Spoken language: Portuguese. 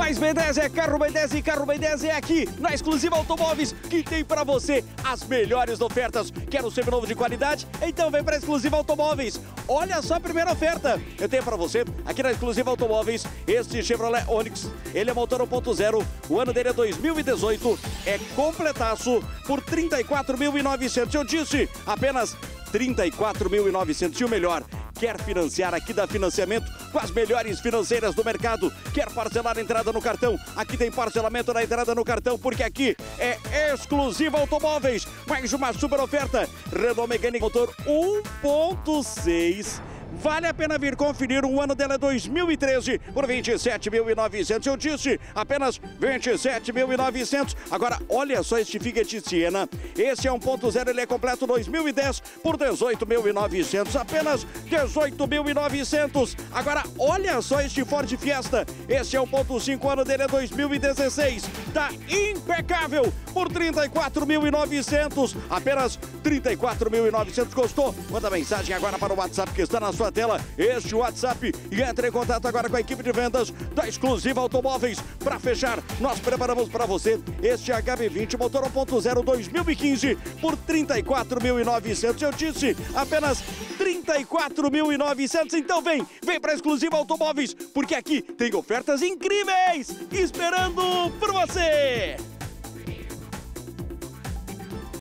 mais B10 é carro B10 e carro B10 é aqui na Exclusiva Automóveis que tem para você as melhores ofertas. Quer um seminovo de qualidade? Então vem para Exclusiva Automóveis. Olha só a primeira oferta. Eu tenho para você aqui na Exclusiva Automóveis este Chevrolet Onix. Ele é motor 1.0, o ano dele é 2018, é completaço por 34.900. Eu disse apenas 34.900 e o melhor. Quer financiar? Aqui dá financiamento com as melhores financeiras do mercado. Quer parcelar a entrada no cartão? Aqui tem parcelamento na entrada no cartão, porque aqui é Exclusiva Automóveis. Mais uma super oferta. Renault Megane motor 1.6. Vale a pena vir conferir, o ano dela é 2013 por 27.900. Eu disse apenas 27.900. Agora, olha só este Fiat Siena. Esse é 1.0, ele é completo 2010 por 18.900. Apenas 18.900. Agora, olha só este Ford Fiesta. Esse é 1.5, o ano dele é 2016. Tá impecável por 34.900. Apenas 34.900. Gostou? Manda mensagem agora para o WhatsApp que está na sua tela, este WhatsApp, e entre em contato agora com a equipe de vendas da Exclusiva Automóveis. Para fechar, nós preparamos para você este HB20 motor 1.0 2015 por 34.900. Eu disse apenas 34.900. Então vem para Exclusiva Automóveis, porque aqui tem ofertas incríveis esperando por você.